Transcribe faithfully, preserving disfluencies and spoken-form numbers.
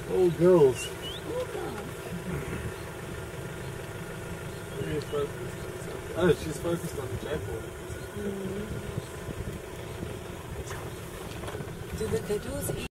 All girls. All girls. Very focused. Oh, she's focused on the jackal. Mm. Do the kadoos eat?